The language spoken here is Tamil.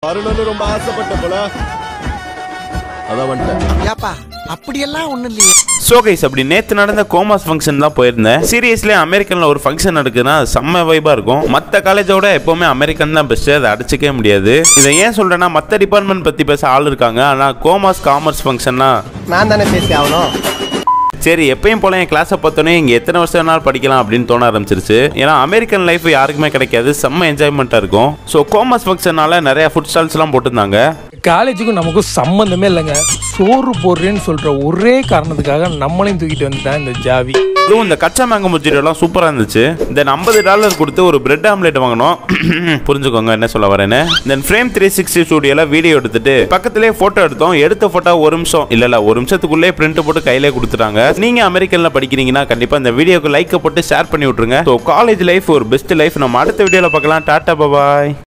வரணும்னு ரொம்ப ஆசைப்பட்ட போல அதான் வந்துட்டேன். ஏப்பா அப்படியெல்லாம் ஒண்ணும் இல்லையே. ஸோ கைஸ், அப்படி நேற்று நடந்த கோமாஸ் ஃபங்க்ஷன் தான் போயிருந்தேன். சீரியஸ்லி அமெரிக்கனில் ஒரு ஃபங்க்ஷன் நடக்குதுன்னா செம்ம வைபாக இருக்கும். மற்ற காலேஜோட எப்போவுமே அமெரிக்கன் தான் பெஸ்ட்டு, அதை அடிச்சிக்கவே முடியாது. இதை ஏன் சொல்கிறேன்னா, மற்ற டிபார்ட்மெண்ட் பற்றி பேச ஆள் இருக்காங்க, ஆனால் கோமாஸ் காமர்ஸ் ஃபங்க்ஷன்னா நான் தானே பேசி ஆகணும். சரி, எப்பயும் போல என் கிளாஸை பார்த்தோன்னே இங்கே எத்தனை வருஷம் வேணாலும் படிக்கலாம் அப்படின்னு தோண ஆரம்பிச்சிருச்சு. ஏன்னா அமெரிக்கன் லைஃப் யாருக்குமே கிடைக்காது, செம்ம என்ஜாய்மெண்ட்டாக இருக்கும். ஸோ கோமாஸ் ஃபங்க்ஷனால நிறைய ஃபுட் ஸ்டால்ஸ்லாம் போட்டிருந்தாங்க. காலேஜுக்கும் நமக்கும் சம்மந்தமே இல்லைங்க. சோறு போடுறேன்னு சொல்ற ஒரே காரணத்துக்காக நம்மளையும் தூக்கிட்டு வந்துட்டேன் இந்த ஜாவி. இதுவும் இந்த கச்சா மேங்கோ முஜிட்டோலாம் சூப்பராக இருந்துச்சு. தென் $50 கொடுத்து ஒரு பிரெட் ஆம்லேட் வாங்கினோம். புரிஞ்சுக்கோங்க என்ன சொல்ல வரேன்னு. தென் ஃப்ரேம் 360 ஸ்டுடியோல வீடியோ எடுத்துட்டு பக்கத்திலே போட்டோ எடுத்தோம். எடுத்த போட்டோ ஒரு நிமிஷத்துக்குள்ளே பிரிண்ட் போட்டு கையிலே கொடுத்துட்டாங்க. நீங்க அமெரிக்கன்ல படிக்கிறீங்கன்னா கண்டிப்பா இந்த வீடியோக்கு லைக் போட்டு ஷேர் பண்ணி விட்டுருங்க. ஸோ காலேஜ் லைஃப் ஒரு பெஸ்ட் லைஃப். நம்ம அடுத்த வீடியோல பார்க்கலாம். டாடா பாய்.